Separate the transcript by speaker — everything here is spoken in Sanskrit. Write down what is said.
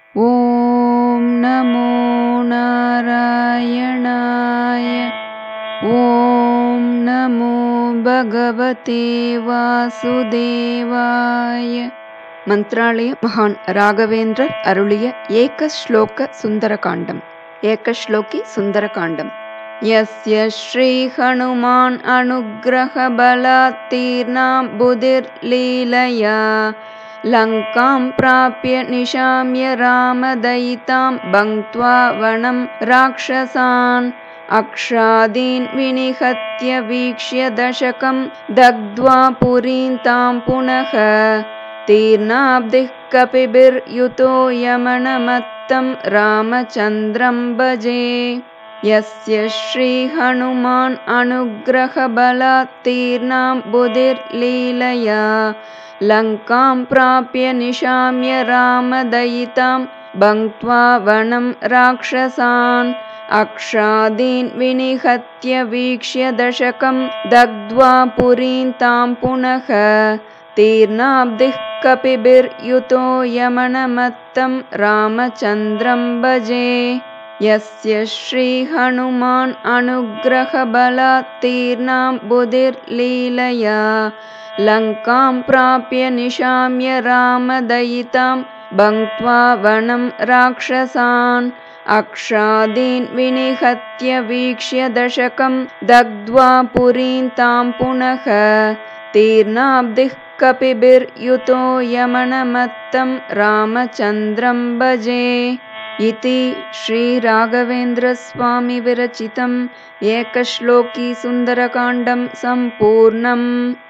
Speaker 1: ॐ नमो नारायणाय। ॐ नमो भगवते वासुदेवाय। मंत्रालय महान् राघवेन्द्रर अरुளிय एकश्लोक सुन्दरकाण्डम्। एकश्लोकी सुन्दरकाण्डम्। यस्य श्री हनुमान् अनुग्रह बलात् तीर्णां बुधिर्लीलया लङ्कां प्राप्य निशाम्य रामदयितां भङ्क्त्वा वनं राक्षसान् अक्षादीन् विनिहत्य वीक्ष्य दशकं दग्ध्वा पुरीं तां पुनः तीर्णाब्धिः कपिभिर्युतो यमनमत्तं रामचन्द्रं भजे। यस्य श्री हनुमान् अनुग्रह बलात् तीर्णां बुधिर्लीलया लङ्कां प्राप्य निशाम्य रामदयितां भङ्क्त्वा वनं राक्षसान् अक्षादीन् विनिहत्य वीक्ष्य दशकं दग्ध्वा पुरीं तां पुनः तीर्णाब्धिः कपिभिर्युतो यमनमत्तं रामचन्द्रं भजे। यस्य श्री हनुमान् अनुग्रह बलात् तीर्णां बुधिर्लीलया लङ्कां प्राप्य निशाम्य रामदयितां भङ्क्त्वा वनं राक्षसान् अक्षादीन् विनिहत्य वीक्ष्य दशकं दग्ध्वा पुरीं तां पुनः तीर्णाब्धिः कपिभिर्युतो यमनमत्तं रामचन्द्रं भजे। इति श्री राघवेन्द्र स्वामी विरचितम् एकश्लोकी सुन्दरकाण्डं सम्पूर्णम्।